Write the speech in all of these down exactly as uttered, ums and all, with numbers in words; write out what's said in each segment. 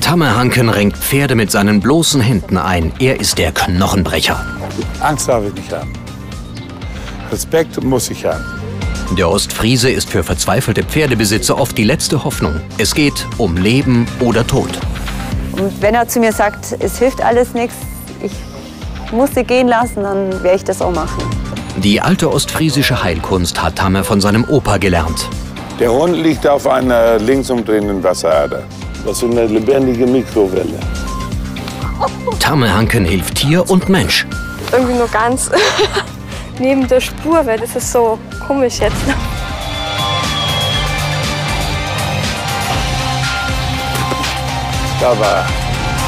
Tamme Hanken renkt Pferde mit seinen bloßen Händen ein. Er ist der Knochenbrecher. Angst darf ich nicht haben. Respekt muss ich haben. Der Ostfriese ist für verzweifelte Pferdebesitzer oft die letzte Hoffnung. Es geht um Leben oder Tod. Und wenn er zu mir sagt, es hilft alles nichts, ich muss sie gehen lassen, dann werde ich das auch machen. Die alte ostfriesische Heilkunst hat Tamme von seinem Opa gelernt. Der Hund liegt auf einer linksumdrehenden Wasserader. Das ist eine lebendige Mikrowelle. Tamme Hanken hilft Tier und Mensch. Irgendwie nur ganz neben der Spur, weil das ist so komisch jetzt. Da war er.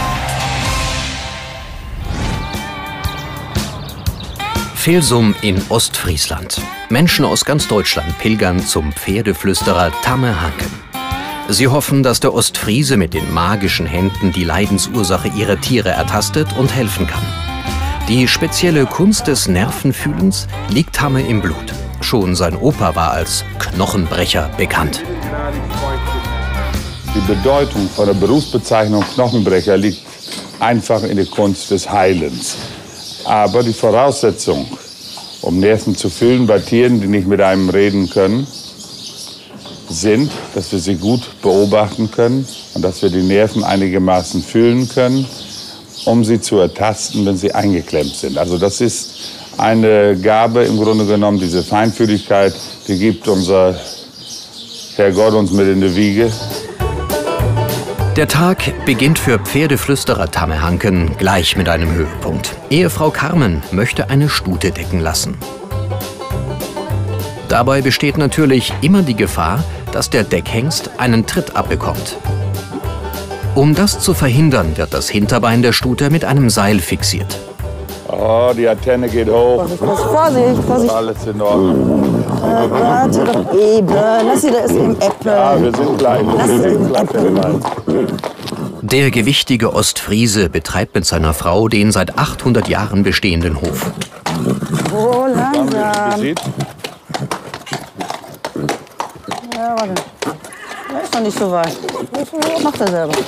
Velsum in Ostfriesland. Menschen aus ganz Deutschland pilgern zum Pferdeflüsterer Tamme Hanken. Sie hoffen, dass der Ostfriese mit den magischen Händen die Leidensursache ihrer Tiere ertastet und helfen kann. Die spezielle Kunst des Nervenfühlens liegt Tamme im Blut. Schon sein Opa war als Knochenbrecher bekannt. Die Bedeutung von der Berufsbezeichnung Knochenbrecher liegt einfach in der Kunst des Heilens. Aber die Voraussetzung, um Nerven zu fühlen bei Tieren, die nicht mit einem reden können, sind, dass wir sie gut beobachten können und dass wir die Nerven einigermaßen fühlen können, um sie zu ertasten, wenn sie eingeklemmt sind. Also das ist eine Gabe im Grunde genommen, diese Feinfühligkeit, die gibt unser Herrgott uns mit in die Wiege. Der Tag beginnt für Pferdeflüsterer Tamme Hanken gleich mit einem Höhepunkt. Ehefrau Carmen möchte eine Stute decken lassen. Dabei besteht natürlich immer die Gefahr, dass der Deckhengst einen Tritt abbekommt. Um das zu verhindern, wird das Hinterbein der Stute mit einem Seil fixiert. Oh, die Antenne geht hoch. Vorsicht, Vorsicht. Alles in Ordnung. Äh, warte doch eben. Lass sie, da ist im Äpfel. Ja, wir sind gleich. Lass Wir sie sind im Äpfel. Der gewichtige Ostfriese betreibt mit seiner Frau den seit achthundert Jahren bestehenden Hof. Oh, langsam. Gesehen? Ja, warte. Ja, ist noch nicht so weit. Macht er selber.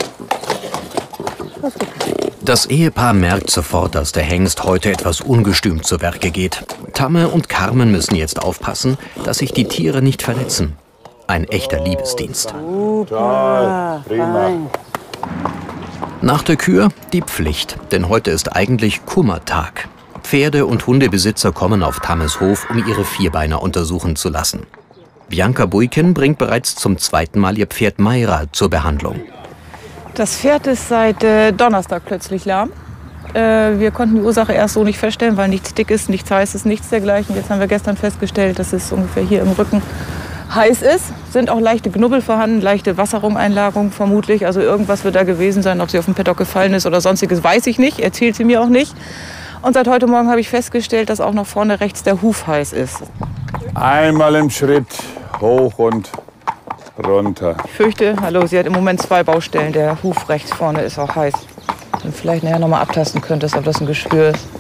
Das Ehepaar merkt sofort, dass der Hengst heute etwas ungestüm zu Werke geht. Tamme und Carmen müssen jetzt aufpassen, dass sich die Tiere nicht verletzen. Ein echter Liebesdienst. Toll, prima. Nach der Kür die Pflicht, denn heute ist eigentlich Kummertag. Pferde- und Hundebesitzer kommen auf Tammes Hof, um ihre Vierbeiner untersuchen zu lassen. Bianca Buiken bringt bereits zum zweiten Mal ihr Pferd Mayra zur Behandlung. Das Pferd ist seit äh, Donnerstag plötzlich lahm. Äh, wir konnten die Ursache erst so nicht feststellen, weil nichts dick ist, nichts heiß ist, nichts dergleichen. Jetzt haben wir gestern festgestellt, dass es ungefähr hier im Rücken heiß ist. Sind auch leichte Knubbel vorhanden, leichte Wasserrumeinlagerung vermutlich. Also irgendwas wird da gewesen sein. Ob sie auf den Paddock gefallen ist oder sonstiges, weiß ich nicht. Erzählt sie mir auch nicht. Und seit heute Morgen habe ich festgestellt, dass auch noch vorne rechts der Huf heiß ist. Einmal im Schritt hoch und runter. Ich fürchte, hallo, sie hat im Moment zwei Baustellen. Der Huf rechts vorne ist auch heiß. Und vielleicht nachher noch mal abtasten könntest, ob das ein Geschwür ist.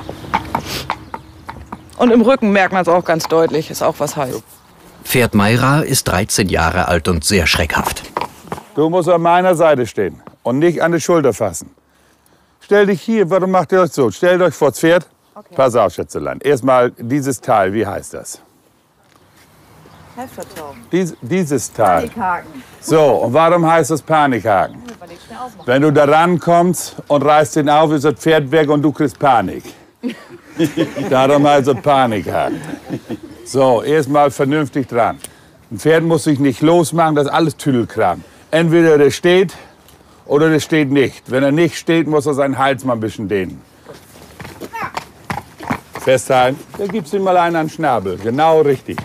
Und im Rücken merkt man es auch ganz deutlich, ist auch was heiß. Pferd Mayra ist dreizehn Jahre alt und sehr schreckhaft. Du musst an meiner Seite stehen und nicht an die Schulter fassen. Stell dich hier, warum macht ihr euch so? Stellt euch vor das Pferd. Okay. Pass auf, Schätzelein. Erstmal dieses Teil, wie heißt das? Halsvertrauen. Dies, dieses Teil. Panikhaken. So, und warum heißt das Panikhaken? Wenn du da rankommst und reißt den auf, ist das Pferd weg und du kriegst Panik. Darum also Panikhaken. So, erstmal vernünftig dran. Ein Pferd muss sich nicht losmachen, das ist alles Tüdelkram. Entweder der steht oder der steht nicht. Wenn er nicht steht, muss er seinen Hals mal ein bisschen dehnen. Festhalten. Da gibt's ihm mal einen an den Schnabel. Genau richtig.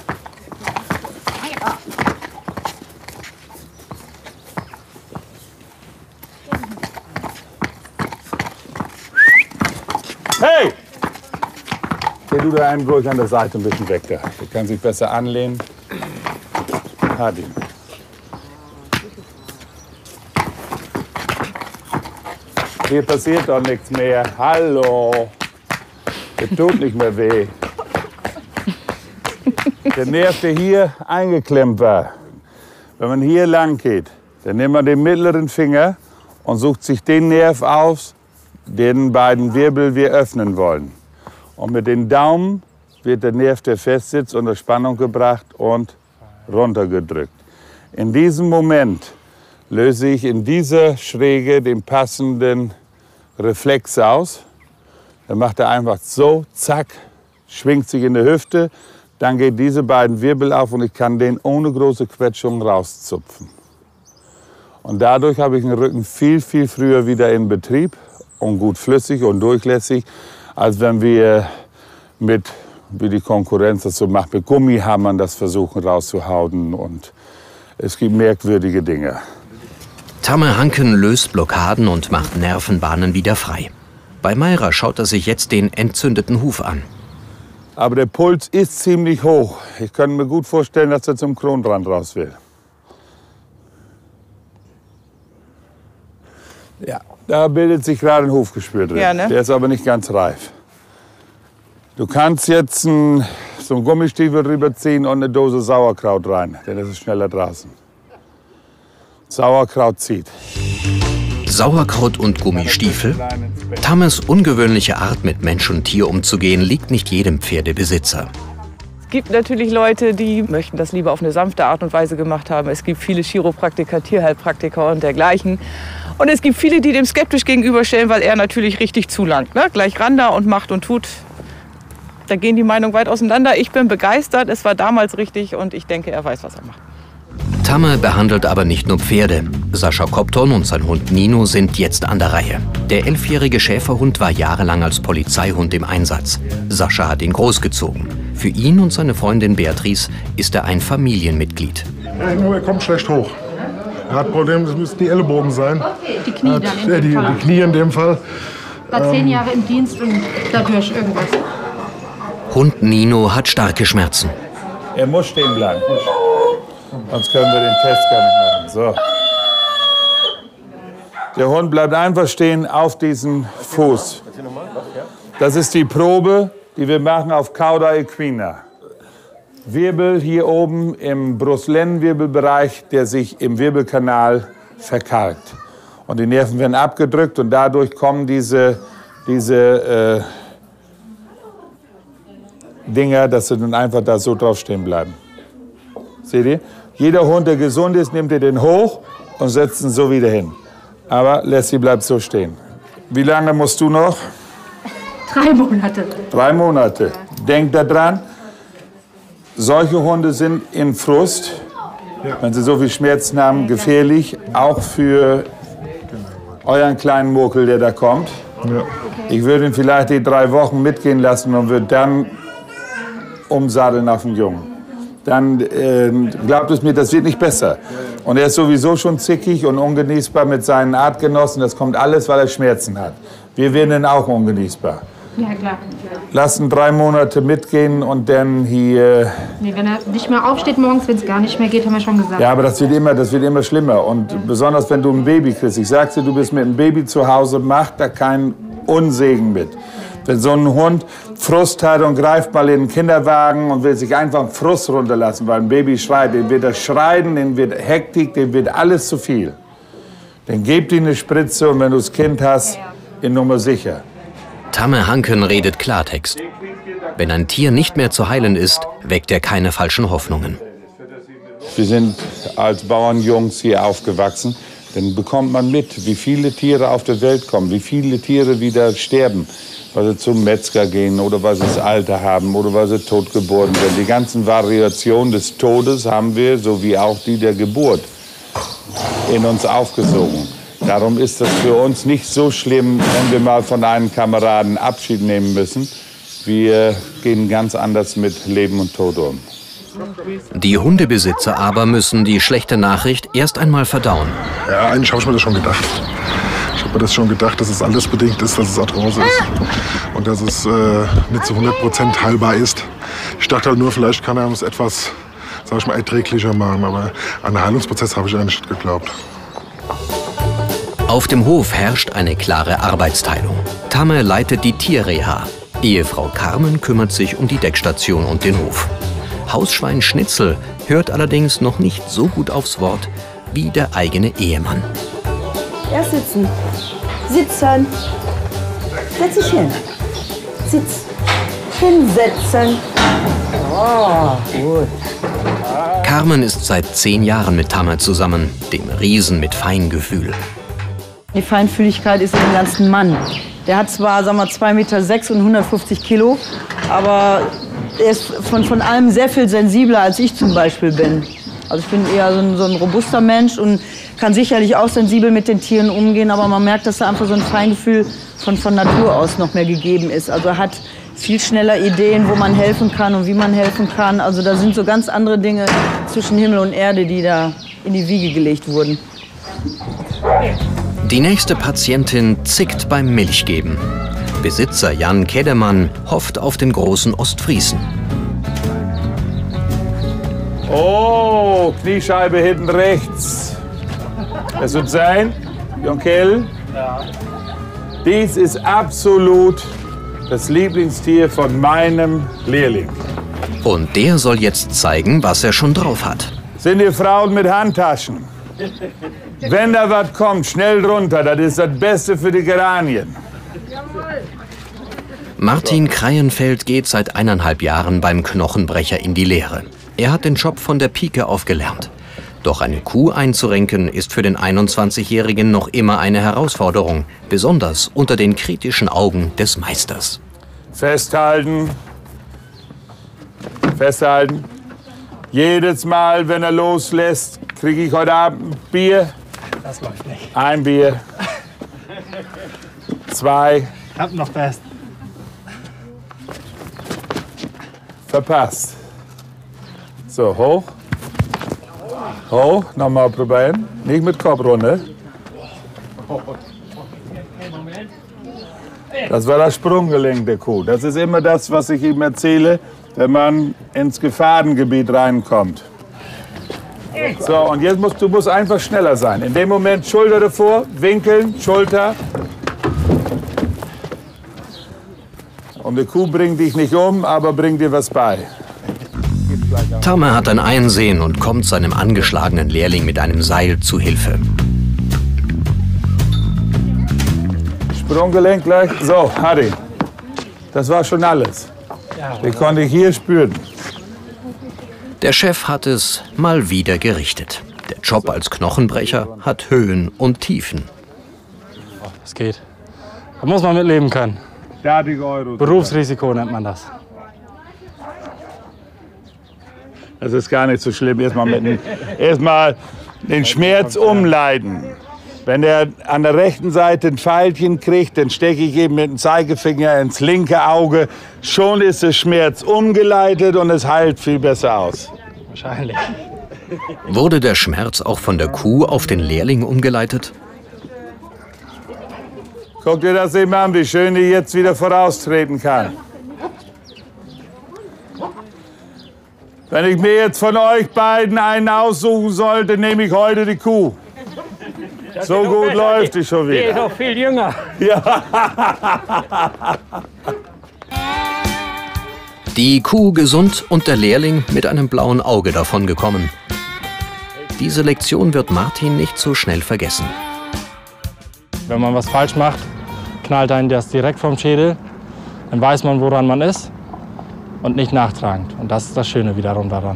Hey! Geh du da einen ruhig an der Seite ein bisschen weg da. Der kann sich besser anlehnen. Hat ihn. Hier passiert doch nichts mehr. Hallo. Der tut nicht mehr weh. Der Nerv, der hier eingeklemmt war. Wenn man hier lang geht, dann nimmt man den mittleren Finger und sucht sich den Nerv aus, den beiden Wirbel wir öffnen wollen. Und mit den Daumen wird der Nerv, der fest sitzt, unter Spannung gebracht und runtergedrückt. In diesem Moment löse ich in dieser Schräge den passenden Reflex aus. Dann macht er einfach so, zack, schwingt sich in der Hüfte. Dann gehen diese beiden Wirbel auf und ich kann den ohne große Quetschung rauszupfen. Und dadurch habe ich den Rücken viel, viel früher wieder in Betrieb und gut flüssig und durchlässig, als wenn wir mit, wie die Konkurrenz das so macht, mit Gummihammern das versuchen rauszuhauen. Und es gibt merkwürdige Dinge. Tamme Hanken löst Blockaden und macht Nervenbahnen wieder frei. Bei Mayra schaut er sich jetzt den entzündeten Huf an. Aber der Puls ist ziemlich hoch. Ich kann mir gut vorstellen, dass er zum Kronrand raus will. Ja, da bildet sich gerade ein Hufgespür drin. Ja, ne? Der ist aber nicht ganz reif. Du kannst jetzt ein, so einen Gummistiefel rüberziehen und eine Dose Sauerkraut rein, denn das ist schneller draußen. Sauerkraut zieht. Sauerkraut und Gummistiefel? Tammes ungewöhnliche Art, mit Mensch und Tier umzugehen, liegt nicht jedem Pferdebesitzer. Es gibt natürlich Leute, die möchten das lieber auf eine sanfte Art und Weise gemacht haben. Es gibt viele Chiropraktiker, Tierheilpraktiker und dergleichen. Und es gibt viele, die dem skeptisch gegenüberstellen, weil er natürlich richtig zulangt. Ne? Gleich ran da und macht und tut. Da gehen die Meinungen weit auseinander. Ich bin begeistert, es war damals richtig und ich denke, er weiß, was er macht. Tamme behandelt aber nicht nur Pferde. Sascha Copton und sein Hund Nino sind jetzt an der Reihe. Der elfjährige Schäferhund war jahrelang als Polizeihund im Einsatz. Sascha hat ihn großgezogen. Für ihn und seine Freundin Beatrice ist er ein Familienmitglied. Ja, nur er kommt schlecht hoch. Er hat Probleme, das müssten die Ellenbogen sein. Die Knie hat, dann in ja, dem die, Fall. die Knie in dem Fall. War zehn Jahre im Dienst und dadurch irgendwas. Hund Nino hat starke Schmerzen. Er muss stehen bleiben. Sonst können wir den Test gar nicht machen. So. Der Hund bleibt einfach stehen auf diesem Fuß. Das ist die Probe, die wir machen auf Cauda equina. Wirbel hier oben im Brustlendenwirbelbereich, der sich im Wirbelkanal verkalkt. Und die Nerven werden abgedrückt und dadurch kommen diese, diese äh, Dinger, dass sie dann einfach da so drauf stehen bleiben. Seht ihr? Jeder Hund, der gesund ist, nimmt ihr den hoch und setzt ihn so wieder hin. Aber Lassie bleibt so stehen. Wie lange musst du noch? Drei Monate. Drei Monate. Denkt daran, solche Hunde sind in Frust, ja. Wenn sie so viel Schmerzen haben, gefährlich. Auch für euren kleinen Murkel, der da kommt. Ja. Ich würde ihn vielleicht die drei Wochen mitgehen lassen und würde dann umsatteln auf den Jungen. Dann äh, glaubt es mir, das wird nicht besser. Und er ist sowieso schon zickig und ungenießbar mit seinen Artgenossen. Das kommt alles, weil er Schmerzen hat. Wir werden ihn auch ungenießbar. Ja, klar. Lassen drei Monate mitgehen und dann hier... Nee, wenn er nicht mehr aufsteht morgens, wenn es gar nicht mehr geht, haben wir schon gesagt. Ja, aber das wird immer, das wird immer schlimmer. Und ja. Besonders, wenn du ein Baby kriegst. Ich sag's dir, du bist mit einem Baby zu Hause, mach da keinen Unsegen mit. Wenn so ein Hund Frust hat und greift mal in den Kinderwagen und will sich einfach Frust runterlassen, weil ein Baby schreit, dem wird er schreien, dem wird Hektik, dem wird alles zu viel. Dann gebt ihm eine Spritze und wenn du das Kind hast, in Nummer sicher. Tamme Hanken redet Klartext. Wenn ein Tier nicht mehr zu heilen ist, weckt er keine falschen Hoffnungen. Wir sind als Bauernjungs hier aufgewachsen. Dann bekommt man mit, wie viele Tiere auf der Welt kommen, wie viele Tiere wieder sterben, weil sie zum Metzger gehen oder weil sie das Alter haben oder weil sie totgeboren werden. Die ganzen Variationen des Todes haben wir, so wie auch die der Geburt, in uns aufgesogen. Darum ist das für uns nicht so schlimm, wenn wir mal von einem Kameraden Abschied nehmen müssen. Wir gehen ganz anders mit Leben und Tod um. Die Hundebesitzer aber müssen die schlechte Nachricht erst einmal verdauen. Ja, eigentlich habe ich mir das schon gedacht. Ich habe mir das schon gedacht, dass es alles bedingt ist, dass es Arthrose ist. Und dass es äh, nicht zu hundert Prozent heilbar ist. Ich dachte halt nur, vielleicht kann er es etwas, sag ich mal, erträglicher machen. Aber an den Heilungsprozess habe ich eigentlich nicht geglaubt. Auf dem Hof herrscht eine klare Arbeitsteilung. Tamme leitet die Tierreha. Ehefrau Carmen kümmert sich um die Deckstation und den Hof. Hausschwein Schnitzel hört allerdings noch nicht so gut aufs Wort wie der eigene Ehemann. Erst sitzen. Sitzen. Setz dich hin. Sitz. Hinsetzen. Oh, gut. Carmen ist seit zehn Jahren mit Tamer zusammen, dem Riesen mit Feingefühl. Die Feinfühligkeit ist in dem ganzen Mann. Der hat zwar, sagen wir, zwei Meter sechs und hundertfünfzig Kilo, aber er ist von, von allem sehr viel sensibler, als ich zum Beispiel bin. Also ich bin eher so ein, so ein robuster Mensch und kann sicherlich auch sensibel mit den Tieren umgehen, aber man merkt, dass da einfach so ein Feingefühl von, von Natur aus noch mehr gegeben ist. Also er hat viel schneller Ideen, wo man helfen kann und wie man helfen kann. Also da sind so ganz andere Dinge zwischen Himmel und Erde, die da in die Wiege gelegt wurden. Die nächste Patientin zickt beim Milchgeben. Besitzer Jan Kedemann hofft auf den großen Ostfriesen. Oh, Kniescheibe hinten rechts. Das wird sein, Jonkel. Ja. Dies ist absolut das Lieblingstier von meinem Lehrling. Und der soll jetzt zeigen, was er schon drauf hat. Sind ihr Frauen mit Handtaschen? Wenn da was kommt, schnell drunter. Das ist das Beste für die Geranien. Martin Kreienfeld geht seit eineinhalb Jahren beim Knochenbrecher in die Lehre. Er hat den Job von der Pike auf gelernt. Doch eine Kuh einzurenken ist für den einundzwanzigjährigen noch immer eine Herausforderung, besonders unter den kritischen Augen des Meisters. Festhalten. Festhalten. Jedes Mal, wenn er loslässt, kriege ich heute Abend ein Bier. Das läuft nicht. Ein Bier. Zwei. Ich hab noch fest. Verpasst. So, hoch. Hoch, nochmal probieren. Nicht mit Kopf runter. Das war das Sprunggelenk der Kuh. Das ist immer das, was ich ihm erzähle, wenn man ins Gefahrengebiet reinkommt. So, und jetzt musst du musst einfach schneller sein. In dem Moment Schulter davor, winkeln, Schulter. Und die Kuh bringt dich nicht um, aber bringt dir was bei. Tamer hat ein Einsehen und kommt seinem angeschlagenen Lehrling mit einem Seil zu Hilfe. Sprunggelenk gleich. So, Harry. Das war schon alles. Den konnte ich hier spüren. Der Chef hat es mal wieder gerichtet. Der Job als Knochenbrecher hat Höhen und Tiefen. Das geht. Da muss man mit leben können. Euro. Berufsrisiko nennt man das. Das ist gar nicht so schlimm. Erstmal mit den, erstmal den Schmerz umleiten. Wenn er an der rechten Seite ein Pfeilchen kriegt, dann stecke ich eben mit dem Zeigefinger ins linke Auge. Schon ist der Schmerz umgeleitet und es heilt viel besser aus. Wahrscheinlich. Wurde der Schmerz auch von der Kuh auf den Lehrling umgeleitet? Guck dir das eben an, wie schön die jetzt wieder voraustreten kann. Wenn ich mir jetzt von euch beiden einen aussuchen sollte, nehme ich heute die Kuh. So gut läuft die schon wieder. Die ist noch viel jünger. Ja. Die Kuh gesund und der Lehrling mit einem blauen Auge davongekommen. Diese Lektion wird Martin nicht so schnell vergessen. Wenn man was falsch macht, knallt einen das direkt vom Schädel. Dann weiß man, woran man ist und nicht nachtragend. Und das ist das Schöne wiederum daran.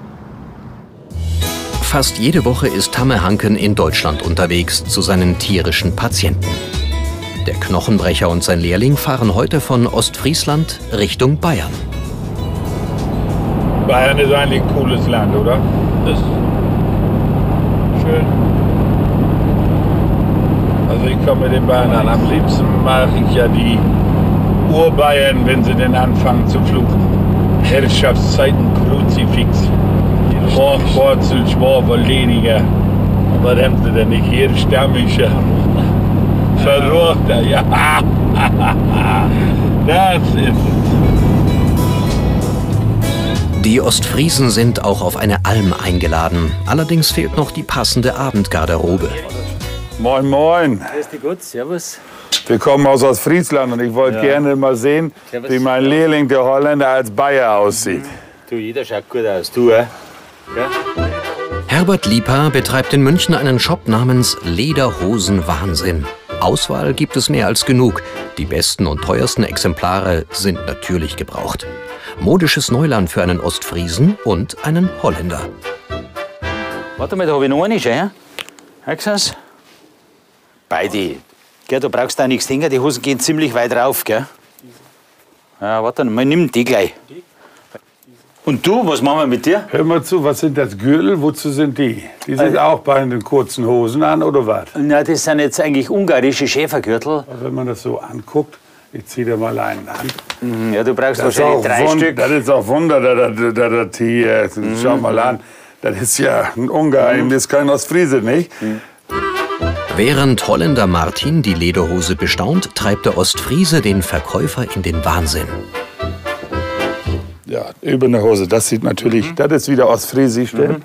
Fast jede Woche ist Tamer Hanken in Deutschland unterwegs zu seinen tierischen Patienten. Der Knochenbrecher und sein Lehrling fahren heute von Ostfriesland Richtung Bayern. Bayern ist eigentlich ein cooles Land, oder? Das ist schön. Also ich komme mit den Bayern an. Am liebsten mache ich ja die Urbayern, wenn sie denn anfangen zu fluchen. Herrschaftszeiten, Kruzifix. Hochwurzel, Schwaberlediger. Was haben sie denn nicht? Hier Stammischer. Verruchter, ja. Das ist. Die Ostfriesen sind auch auf eine Alm eingeladen. Allerdings fehlt noch die passende Abendgarderobe. Moin, moin. Grüß dich gut, servus. Wir kommen aus Ostfriesland und ich wollte ja. gerne mal sehen, servus. Wie mein Lehrling, der Holländer, als Bayer aussieht. Du, jeder schaut gut aus. Du, äh? Ja? Herbert Lieper betreibt in München einen Shop namens Lederhosen Wahnsinn. Auswahl gibt es mehr als genug. Die besten und teuersten Exemplare sind natürlich gebraucht. Modisches Neuland für einen Ostfriesen und einen Holländer. Warte mal, da habe ich noch eine, schau. Hörst beide. Gell, du brauchst da nichts denken, die Hosen gehen ziemlich weit rauf, gell? Ja, warte mal, nimm die gleich. Und du, was machen wir mit dir? Hör mal zu, was sind das Gürtel? Wozu sind die? Die sind Also, auch bei den kurzen Hosen an, oder was? Na, das sind jetzt eigentlich ungarische Schäfergürtel. Wenn man das so anguckt, ich zieh dir mal einen an. Ja, du brauchst das wahrscheinlich drei Wund Stück. Das ist auch Wunder, dass das, das, das hier, schau mal an. Das ist ja ein Ungar, mhm. das ist kein Ostfriese, nicht? Mhm. Während Holländer Martin die Lederhose bestaunt, treibt der Ostfriese den Verkäufer in den Wahnsinn. Ja, über eine Hose, das sieht natürlich, mhm. das ist wieder ostfriesisch. Mhm.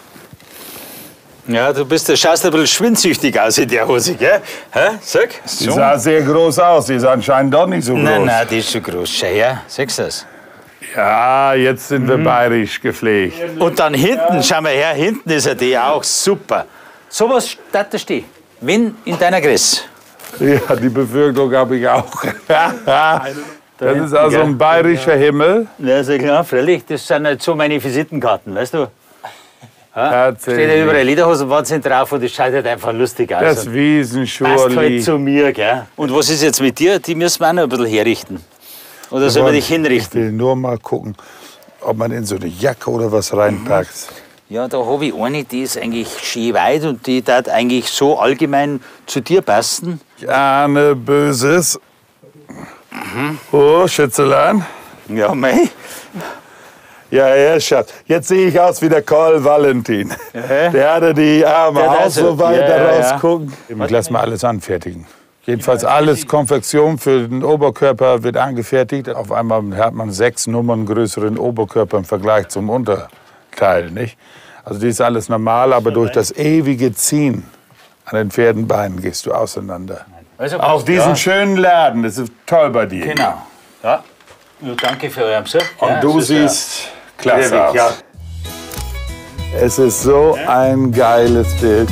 Ja, du bist, du schaust ein bisschen schwindsüchtig aus in der Hose, gell? Hä? Sag. Die sah sehr groß aus, die ist anscheinend doch nicht so groß. Nein, nein, die ist schon groß. Schau her, siehst du das? Ja, jetzt sind wir mhm. bayerisch gepflegt. Und dann hinten, schau mal her, hinten ist ja die auch super. So was steht da stehen. Wenn in deiner Größe. Ja, die Befürchtung habe ich auch. Das ist also ein bayerischer Himmel. Ja, ist ja klar, freilich. Das sind halt so meine Visitenkarten, weißt du? Ja, steht ja überall Lederhosenwahnsinn drauf und das schaut halt einfach lustig aus. Das Wiesenschurli. Passt halt zu mir, gell? Und was ist jetzt mit dir? Die müssen wir auch noch ein bisschen herrichten. Oder sollen wir dich hinrichten? Ich will nur mal gucken, ob man in so eine Jacke oder was reinpackt. Ja, da habe ich eine, die ist eigentlich schön weit und die darf eigentlich so allgemein zu dir passen. Ich ahne Böses. Mhm. Oh, Schätzelein. Ja, mei. Ja, ja, Schatz. Jetzt sehe ich aus wie der Karl Valentin. Ja. Der hatte die Arme ja, auch so weit ja, da ja. rausgucken. Ich lass mal alles anfertigen. Jedenfalls alles Konfektion für den Oberkörper wird angefertigt. Auf einmal hat man sechs Nummern größeren Oberkörper im Vergleich zum Unterteil, nicht? Also die ist alles normal, aber durch das ewige Ziehen an den Pferdenbeinen gehst du auseinander. Also, auch diesen ja. schönen Laden, das ist toll bei dir. Genau. Ja. Ja, danke für euren Besuch. Und ja, du siehst ja. klasse aus. Ja. Es ist so ein geiles Bild.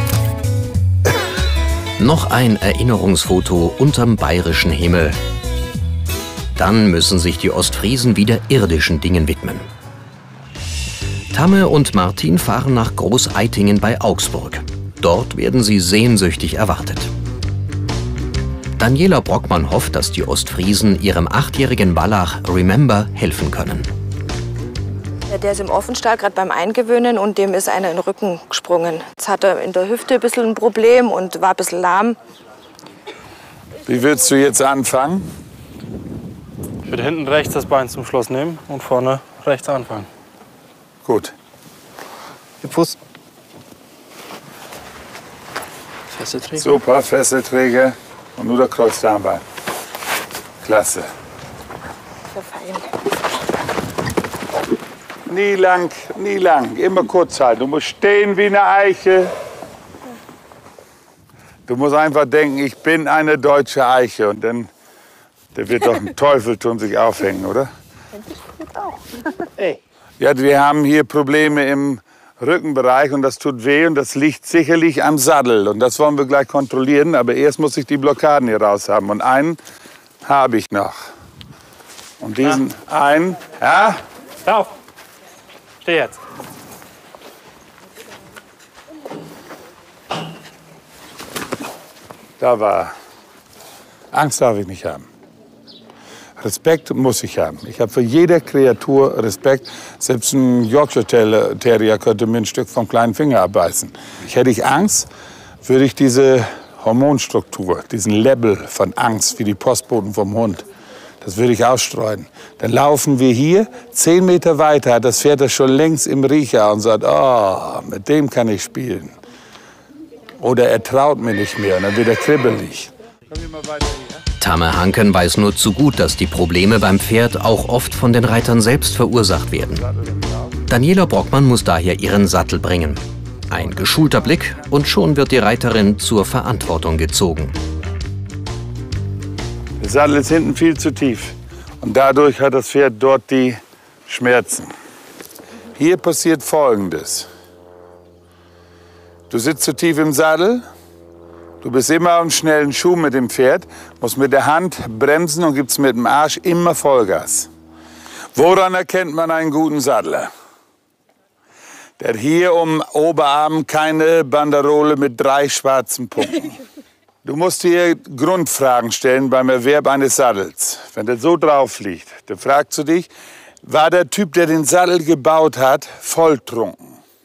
Noch ein Erinnerungsfoto unterm bayerischen Himmel. Dann müssen sich die Ostfriesen wieder irdischen Dingen widmen. Tamme und Martin fahren nach Großeitingen bei Augsburg. Dort werden sie sehnsüchtig erwartet. Daniela Brockmann hofft, dass die Ostfriesen ihrem achtjährigen Wallach Remember helfen können. Der ist im Offenstall gerade beim Eingewöhnen und dem ist einer in den Rücken gesprungen. Jetzt hat er in der Hüfte ein bisschen ein Problem und war ein bisschen lahm. Wie willst du jetzt anfangen? Ich würde hinten rechts das Bein zum Schluss nehmen und vorne rechts anfangen. Gut. Die Fuß. Fesselträger. Super, Fesselträger und nur der Kreuzdarmbein. Klasse. So fein. Nie lang, nie lang, immer kurz halten. Du musst stehen wie eine Eiche. Du musst einfach denken, ich bin eine deutsche Eiche. Und dann der wird doch ein Teufel tun sich aufhängen, oder? Hey. Ja, wir haben hier Probleme im Rückenbereich und das tut weh und das liegt sicherlich am Sattel. Und das wollen wir gleich kontrollieren, aber erst muss ich die Blockaden hier raus haben. Und einen habe ich noch. Und diesen ja. einen, ja? Lauf! Steh jetzt. Da war. Angst darf ich nicht haben. Respekt muss ich haben. Ich habe für jede Kreatur Respekt. Selbst ein Yorkshire Terrier könnte mir ein Stück vom kleinen Finger abbeißen. Hätte ich Angst, würde ich diese Hormonstruktur, diesen Level von Angst, wie die Postboten vom Hund, das würde ich ausstreuen. Dann laufen wir hier, zehn Meter weiter hat das Pferd das schon längst im Riecher und sagt, oh, mit dem kann ich spielen. Oder er traut mir nicht mehr und dann wird er kribbelig. Tamme Hanken weiß nur zu gut, dass die Probleme beim Pferd auch oft von den Reitern selbst verursacht werden. Daniela Brockmann muss daher ihren Sattel bringen. Ein geschulter Blick und schon wird die Reiterin zur Verantwortung gezogen. Der Sattel ist hinten viel zu tief und dadurch hat das Pferd dort die Schmerzen. Hier passiert Folgendes. Du sitzt zu tief im Sattel, du bist immer auf einem schnellen Schuh mit dem Pferd, musst mit der Hand bremsen und gibst mit dem Arsch immer Vollgas. Woran erkennt man einen guten Sattler? Der hat hier um Oberarm keine Banderole mit drei schwarzen Punkten. Du musst dir Grundfragen stellen beim Erwerb eines Sattels. Wenn der so drauf liegt, dann fragst du dich, war der Typ, der den Sattel gebaut hat, volltrunken?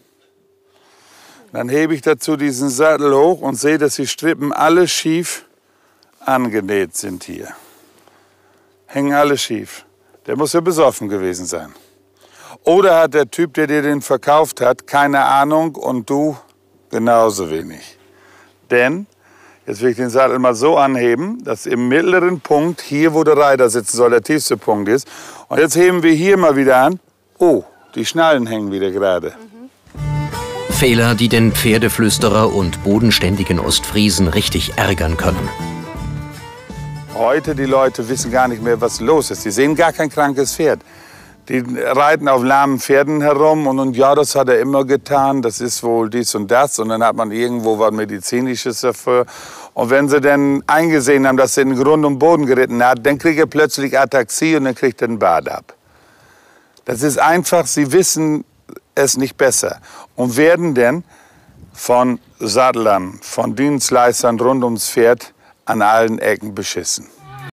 Dann hebe ich dazu diesen Sattel hoch und sehe, dass die Strippen alle schief angenäht sind hier. Hängen alle schief. Der muss ja besoffen gewesen sein. Oder hat der Typ, der dir den verkauft hat, keine Ahnung und du genauso wenig. Denn, jetzt will ich den Sattel mal so anheben, dass im mittleren Punkt, hier wo der Reiter sitzen soll, der tiefste Punkt ist. Und jetzt heben wir hier mal wieder an. Oh, die Schnallen hängen wieder gerade. Fehler, die den Pferdeflüsterer und bodenständigen Ostfriesen richtig ärgern können. Heute die Leute wissen gar nicht mehr, was los ist. Die sehen gar kein krankes Pferd. Die reiten auf lahmen Pferden herum und, und ja, das hat er immer getan, das ist wohl dies und das. Und dann hat man irgendwo was Medizinisches dafür. Und wenn sie dann eingesehen haben, dass er in Grund und Boden geritten hat, dann kriegt er plötzlich Ataxie und dann kriegt er den Bart ab. Das ist einfach, sie wissen es nicht besser und werden dann von Sattlern, von Dienstleistern rund ums Pferd an allen Ecken beschissen.